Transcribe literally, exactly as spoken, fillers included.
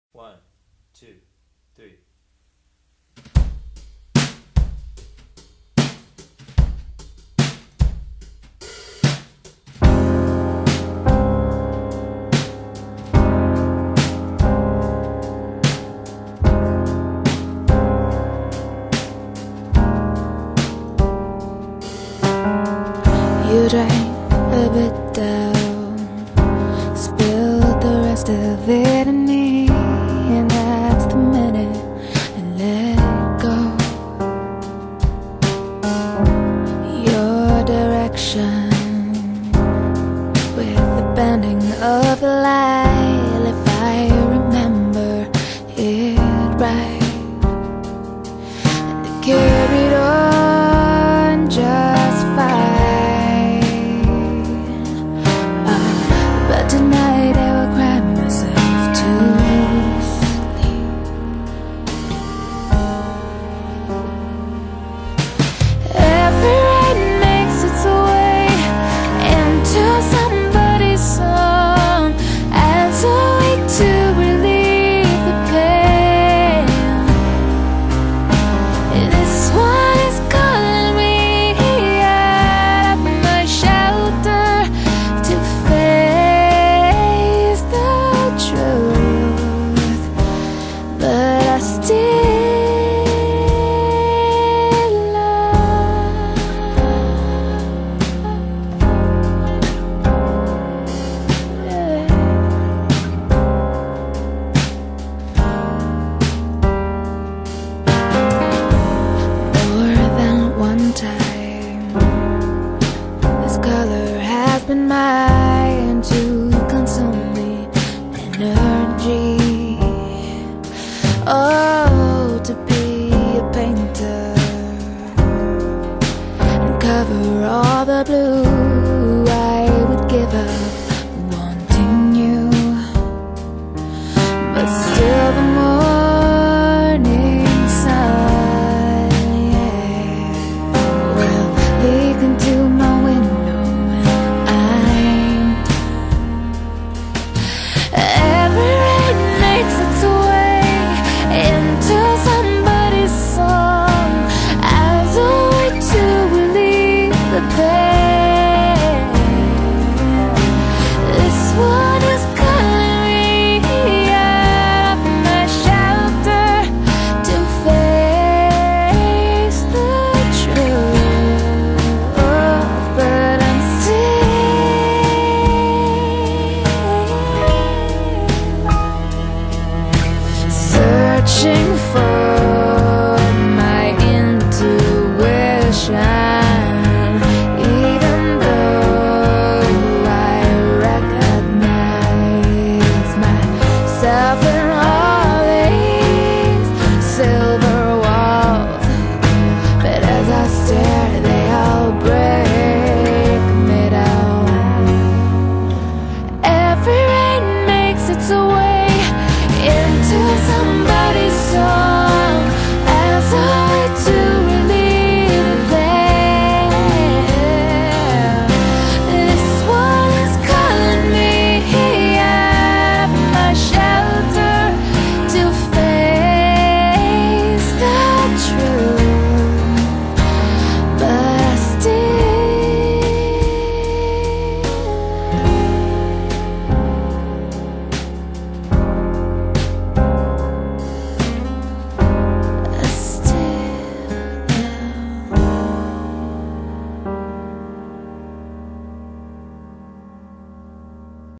One, two, three. You drank a bit down, spilled the rest of it in me, and that's the minute I let go. Your direction with the bending of the light, if I remember it right, and it carried on just fine. Tonight I will cry myself to sleep. Every rain makes its way into somebody's song as a way to relieve the pain. This one is calling me out of my shelter to face truth, but I still love. Yeah. More than one time, this color has been mine to consume me. Energy, oh, to be a painter and cover all the blue. I would give up wanting you, but still the morning sun, yeah, will leak into my window and I'm every rain makes its way into somebody's song as a way to relieve the pain. This one is calling me out of my shelter to face the truth, but I'm still searching for my intuition, even though I recognize myself in all these silver walls. But as I stare, they all break me down. Every rain makes its way into somebody's soul